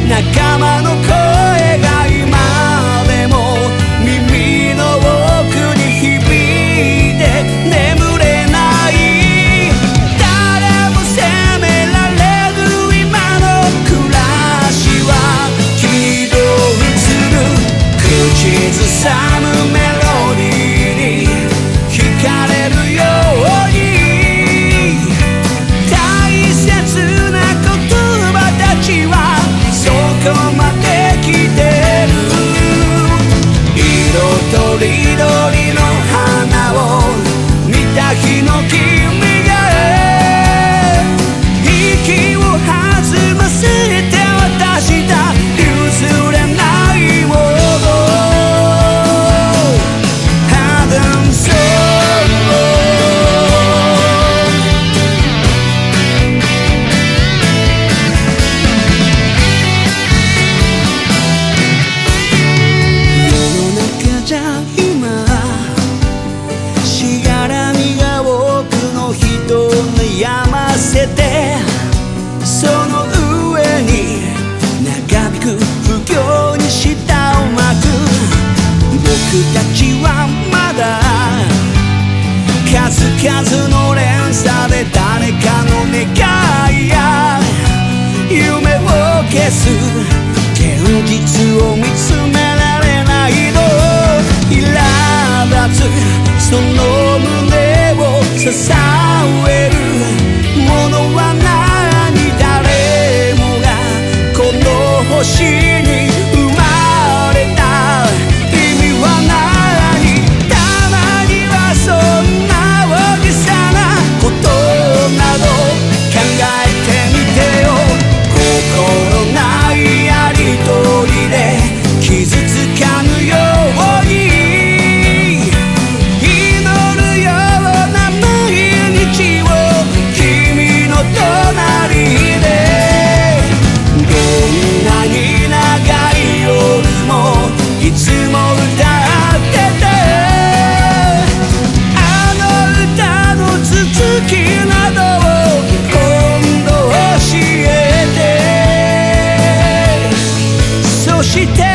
仲間の声が今でも耳の奥に響いて眠れない。誰も責められる今の暮らしは君にどうする。口ずさむメロディーに惹かれるように、大切な言葉たちはそこまで来てる。色とりどりの花を見た日の君が息を弾ませて渡した譲れないもの。その上に長引く不況に舌を巻く。僕たちはまだ数々の連鎖で誰かの願いや夢を消す現実を見つめられないの。苛立つその胸を支えるものは何。誰もがこの星に生まれた意味は何。たまにはそんな大げさなことなど考えてみてよ。心ないやりとりで傷つかぬように祈るような毎日を君の隣で。どんなに長い夜もいつも歌ってて、あの歌の続きなどを今度教えて。そして